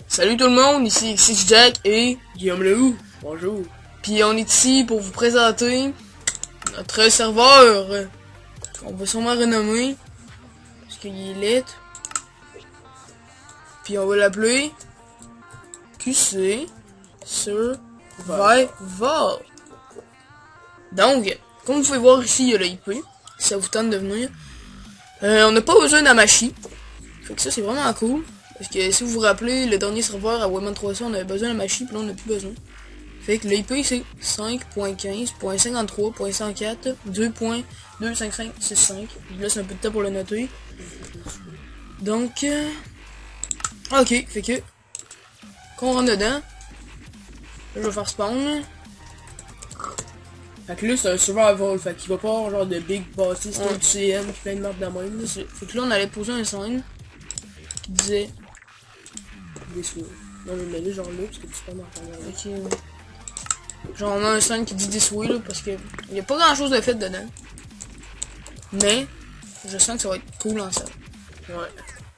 Salut tout le monde, ici Jack et Guillaume Lehoux, bonjour. puis on est ici pour vous présenter notre serveur qu'on va sûrement renommer parce qu'il est lit. Puis on va l'appeler QC Survival. Donc, comme vous pouvez voir ici, il y a le IP, si ça vous tente de venir. On n'a pas besoin d'Amashi. Fait que ça c'est vraiment cool. Parce que si vous vous rappelez, le dernier serveur à Wayman 300, on avait besoin d'Amashi, puis là on n'a plus besoin. Fait que l'IP c'est 5.15.53.104 2.25565. Je laisse un peu de temps pour le noter. Donc, ok, fait que, quand on rentre dedans, là, je vais faire spawn. Fait que là, c'est un survival, fait qu'il va pas avoir genre de big bosses, c'est du CM, puis plein de marques de la même. Fait que là, on allait poser un sign qui disait des souris. Non, mais mets-le genre là, parce que tu peux pas m'entendre. ok, genre on a un sign qui dit this way là, parce que il y a pas grand chose de fait dedans. Mais je sens que ça va être cool en ça. Ouais.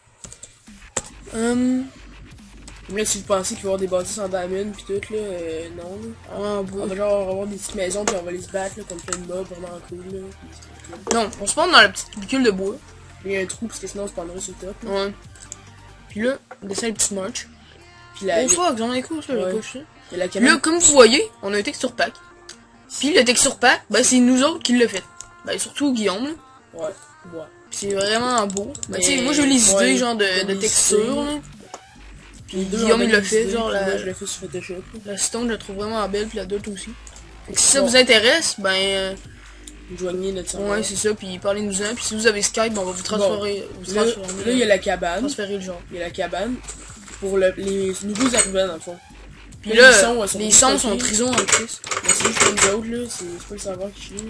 Mais là, si vous pensez qu'il va y avoir des bâtisses en diamond pis tout là, non. On va genre avoir des petites maisons puis on va les se battre là, comme plein de mobs vraiment cool là. Non, on se spawn dans la petite cubicule de bois. Il y a un trou parce que sinon on se prendrait sur le top. Là. Ouais. Puis là, on descend les petites marches. Puis là. Oh fuck, j'en ai cool ça, ouais. le push là. Et la Là, comme vous voyez, on a un texture pack. Puis le texture pack, ben c'est nous autres qui l'a fait. Ben surtout Guillaume là. Ouais. Ouais. C'est vraiment beau. Ben tu sais, moi j'ai les idées genre de texture là. Puis Guillaume il l'a fait, genre là, je l'ai fait sur Photoshop. La stone je la trouve vraiment belle, puis la d'autres aussi. Fait que si ça vous intéresse, ben joignez notre serveur. ouais c'est ça, puis parlez-nous-en, puis si vous avez Skype, on va vous transférer. Là il y a la cabane. Transférer le genre. Il y a la cabane pour les nouveaux arrivants dans le fond. Puis là, les sons sont trison en plus. Mais c'est juste comme les autres là, c'est pas le serveur qui chie.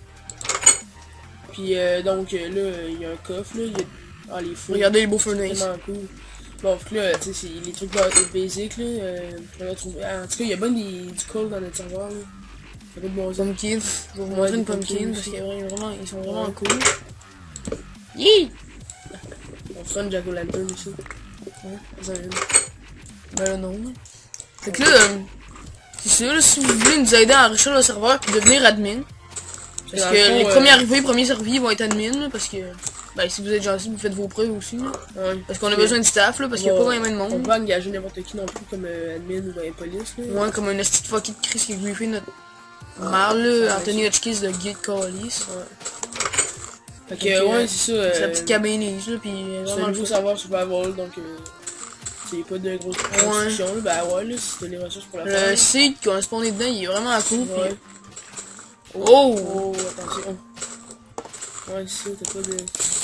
Puis donc là, il y a un coffre là, il y a... Ah les feux. Regardez les beaux furnaces. C'est vraiment cool. Bon, là, tu sais, c'est les trucs basiques là, on va trouver... En tout cas, il y a bien du coal dans notre serveur là. Il y a pas de bons pumpkin. Je vais vous montrer une pumpkin parce qu'ils sont vraiment cool. Yee! On fera une jack-o'-lantern aussi. Ouais, ben là non. Fait que là, c'est ça, là, si vous voulez nous aider à enrichir le serveur puis devenir admin. Parce que les premiers arrivés, premiers servis vont être admin, là, parce que, ben si vous êtes gentil, vous faites vos preuves aussi, là. Ouais. Parce qu'on a besoin de staff, là, parce qu'il n'y a pas vraiment de monde. On peut engager n'importe qui non plus comme admin ou dans police, là. Ouais, comme un esti de fucking de Chris qui a griffé notre marre, là, Anthony Hotchkiss de Gate Callis. Ouais. Fait que, ouais, c'est ça. C'est la petite cabine, là, pis c'est un nouveau savoir survival, donc c'est pas de grosses constructions, là. Ben ouais, là, si t'as les ressources pour la faire. Le site qu'on a spawné dedans, il est vraiment cool, ouais. Pis... Oh! Oh, attention. Ouais, c'est ça, t'as pas de...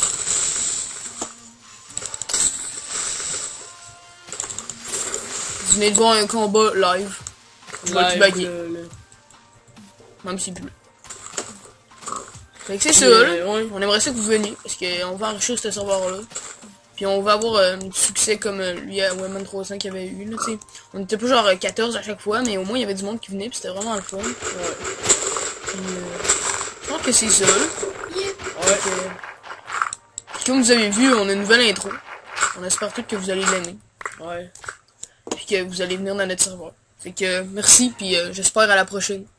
Vous venez de voir un combat live. Je vais te baguer. Même si plus. Fait que c'est ça, là. Ouais. On aimerait ça que vous veniez, parce qu'on va enrichir ce serveur-là. Puis on va avoir du succès comme lui à Wayman 300 qu'il avait eu, là, tu sais. On était pas genre 14 à chaque fois, mais au moins il y avait du monde qui venait, puis c'était vraiment le fun. Ouais. Puis, je pense que c'est ça, là. Yeah. Ouais. Comme vous avez vu, on a une nouvelle intro. On espère tous que vous allez l'aimer. Ouais. Puis que vous allez venir dans notre serveur. Fait que merci, puis j'espère à la prochaine.